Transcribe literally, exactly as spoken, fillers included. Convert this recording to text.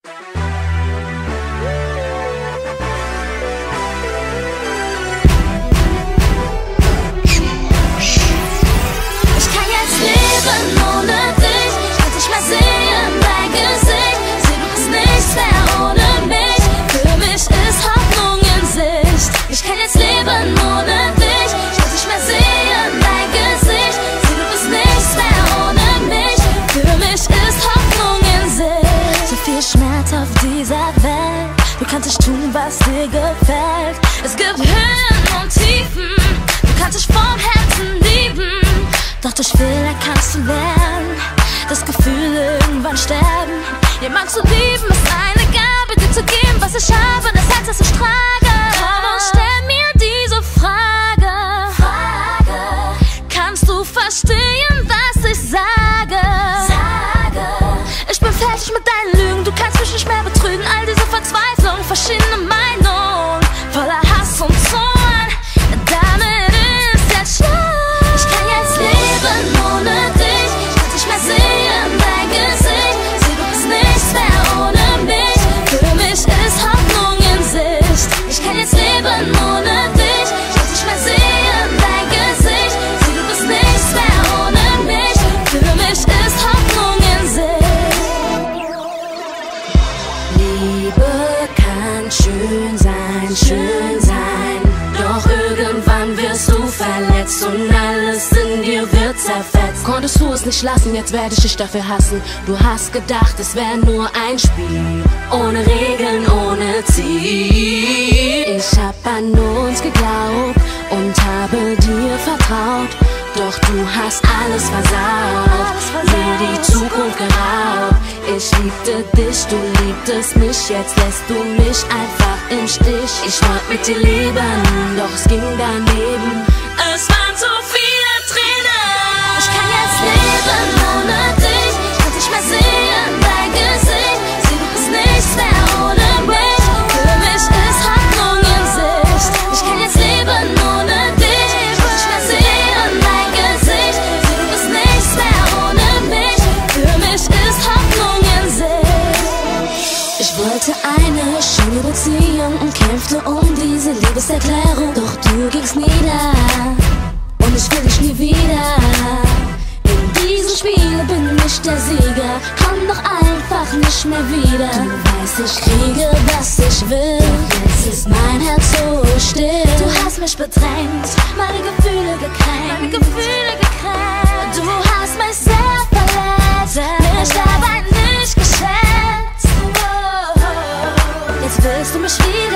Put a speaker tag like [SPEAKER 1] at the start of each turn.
[SPEAKER 1] Du kannst nicht tun, was dir gefällt. Es gibt Höhen und Tiefen. Du kannst dich vom Herzen lieben. Doch durch Fehler kannst du lernen, das Gefühl irgendwann sterben. Jemand zu lieben ist eine Gabe, dir zu geben, was ich habe, das Herz, das ich trage. Komm und stell mir diese Frage. Frage. Kannst du verstehen, was ich sage? Sage. Ich bin fertig mit deinen Lügen, du kannst mich nicht mehr betrügen. All diese Verzweiflung, verschiedene Meinungen, voller Hass und Zorn. Damit ist jetzt Schluss. Ich kann jetzt leben ohne dich. Ich kann nicht mehr sehen, dein Gesicht. Sieh, du bist nichts mehr ohne mich. Für mich ist Hoffnung in Sicht. Ich kann jetzt leben ohne dich. Ich kann nicht mehr sehen, dein Gesicht. Sieh, du bist nichts mehr ohne mich. Für mich ist Hoffnung in Sicht. Liebe kann schön sein, schön sein. Doch irgendwann wirst du verletzt und alles in dir wird zerfetzt. Konntest du es nicht lassen, jetzt werde ich dich dafür hassen. Du hast gedacht, es wäre nur ein Spiel, ohne Regeln, ohne Ziel. Ich hab an uns geglaubt und habe dir vertraut. Doch du hast alles versaut, mir die Zukunft geraubt. Ich liebte dich, du liebtest mich, jetzt lässt du mich einfach im Stich. Ich wollte mit dir leben, doch es ging daneben. Es waren so viele Tränen. Ich kann jetzt leben ohne dich. Ich kann nicht mehr sehen, dein Gesicht. Sieh, du bist nichts mehr ohne mich. Für mich ist Hoffnung in Sicht. Ich kann jetzt leben ohne dich. Ich kann nicht mehr sehen, dein Gesicht. Sieh, du bist nichts mehr ohne mich. Für mich ist Hoffnung in Sicht. Ich wollte eine schöne Beziehung und kämpfte um diese Liebeserklärung. Doch du gingst nieder und ich will dich nie wieder. In diesem Spiel bin ich der Sieger, komm doch einfach nicht mehr wieder. Du weißt, ich kriege, was ich will, doch jetzt ist mein Herz so still. Du hast mich bedrängt, meine Gefühle gekränkt, meine Gefühle gekränkt. Du hast mich sehr verletzt, mich dabei nicht geschätzt. Jetzt willst du mich wieder.